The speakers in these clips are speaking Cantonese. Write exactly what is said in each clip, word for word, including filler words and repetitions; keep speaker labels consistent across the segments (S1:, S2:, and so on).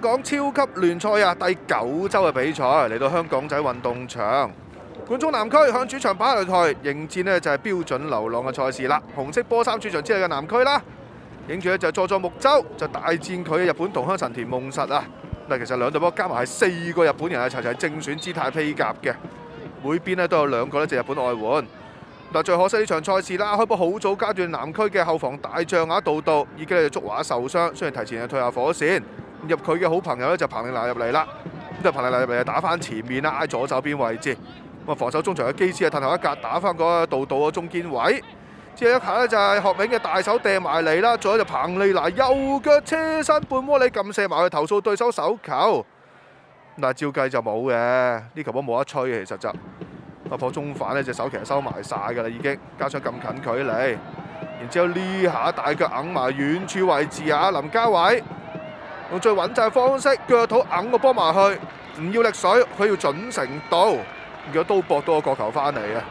S1: 港超級聯賽啊第九周嘅比賽嚟到香港仔運動場。冠忠南區向主場跑來台迎戰呢就係標準流浪嘅賽事啦。紅色波衫主場之類嘅南區啦，影住咧就佐佐木洲就大戰佢嘅日本同鄉神田夢實啊。嗱，其實兩隊波加埋係四個日本人啊，齊齊正選姿態披甲嘅，每邊咧都有兩個咧就日本外援。嗱，最可惜呢場賽事啦，開波好早階段南區嘅後防大將啊道道已經係觸畫受傷，雖然提前係退下火線，入佢嘅好朋友咧就彭力娜入嚟啦，咁就彭力娜入嚟打翻前面啦，挨左手邊位置。咁啊防守中場嘅基斯啊褪後一格打翻個道道嘅中堅位，之後一下咧就係學銘嘅大手掟埋嚟啦，仲有就彭力娜右腳車身半窩里撳射埋去投訴對手手球，但係照計就冇嘅，呢球波冇得吹其實就。突破中反呢隻手其實收埋晒㗎啦，已經加上咁近距離，然之後呢下大腳揞埋遠處位置啊，林家偉用最穩陣嘅方式腳肚揞個波埋去，唔要力水，佢要準程度，如果都搏到個角球翻嚟啊！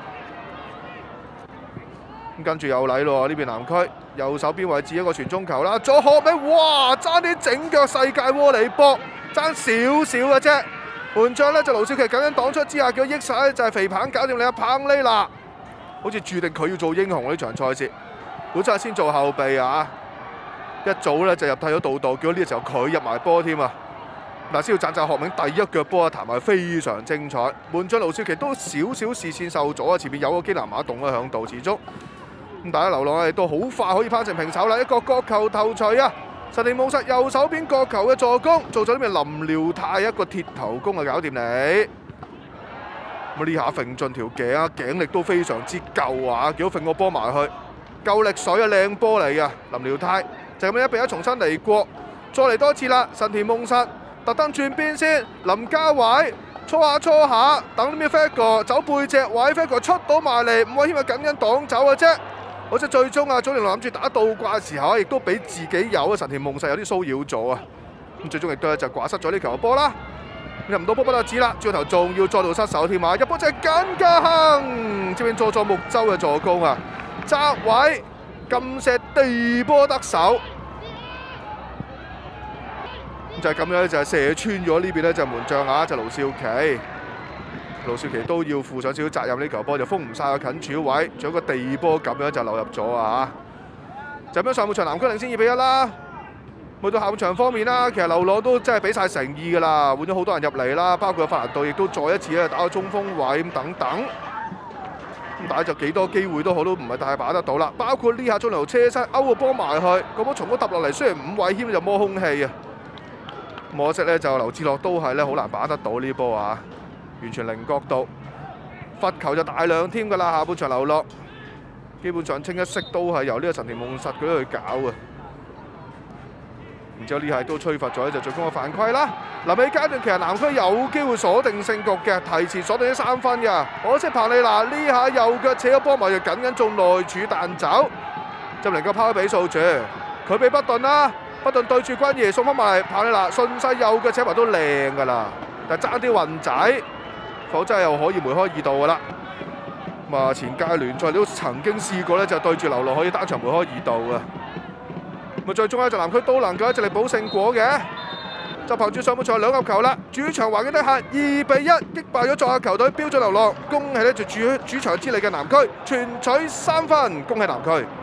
S1: 咁跟住又嚟咯，呢邊南區右手邊位置一個傳中球啦，左學尾哇爭啲整腳世界窩里波，爭少少嘅啫。門將呢就盧少琪緊緊擋出之下，叫益晒就係肥棒搞掂你阿彭呢啦，好似注定佢要做英雄呢場賽事。本身係先做後備啊，一早呢就入替咗道道，叫呢個時候佢入埋波添啊！嗱，先要讚讚學銘第一腳波啊，彈埋非常精彩。門將盧少琪都少少視線受阻啊，前面有個基南馬洞啊響度，始終咁大家流浪亦都好快可以攀成平手啦，一個角球頭槌啊！神田夢實右手邊角球嘅助攻，做咗呢邊林遼泰一個鐵頭功啊，搞掂你。咁呢下揈進條頸啊，頸力都非常之夠啊，幾好揈個波埋去，夠力水啊，靚波嚟嘅林遼泰，就咁樣一比一重新嚟過，再嚟多次啦。神田夢實特登轉邊先，林家偉搓下搓下，等呢邊 Fago 走背脊位 ，Fago 出到埋嚟，吳偉謙啊緊緊擋走嘅啫。好似最終啊，祖連龍諗住打倒掛嘅時候，亦都俾自己有啊神田夢實有啲騷擾咗啊！咁最終亦都就掛失咗呢球波啦，入唔到波不得止啦，轉頭仲要再度失手添啊！入波就係簡家亨，這邊佐佐木洲嘅助攻啊，側位撳射地波得手，就係咁樣就係射穿咗呢邊咧就門將啊，就盧少琪。盧少琪都要負上少少責任，呢球波就封唔晒個近柱位，仲有個地波咁樣就流入咗啊！就咁樣上半場南區領先二比一啦。去到下半場方面啦，其實流浪都真係俾晒誠意㗎啦，換咗好多人入嚟啦，包括法蘭道亦都再一次咧打個中鋒位咁等等。咁但係就幾多機會都好，都唔係太把得到啦。包括呢下中流車身勾個波埋去，個波從嗰揼落嚟，雖然伍偉謙就摸空氣啊，可惜咧就劉志樂都係咧好難把得到呢波啊！完全零角度，罰球就大量添㗎啦！下半場流落，基本上清一色都係由呢個神田夢實佢去搞嘅。然之後呢下都吹罰咗就最終嘅犯規啦。臨尾階段其實南區有機會鎖定勝局嘅，提前鎖定咗三分㗎。可惜彭利娜呢下右腳扯咗波埋，就緊緊中內柱彈走，就唔能夠拋比數住。佢俾畢頓啦，畢頓對住軍爺送翻埋彭利娜，順勢右腳扯埋都靚㗎啦，但係爭啲運仔。否則又可以梅開二度㗎啦。咁啊，前屆聯賽都曾經試過咧，就對住流浪可以單場梅開二度嘅。咁啊，最終咧就南區都能夠一直力保勝果嘅，就憑住上半場兩粒球啦。主場環境底下二比一擊敗咗作客球隊標準流浪，恭喜咧就主主場之利嘅南區全取三分，恭喜南區。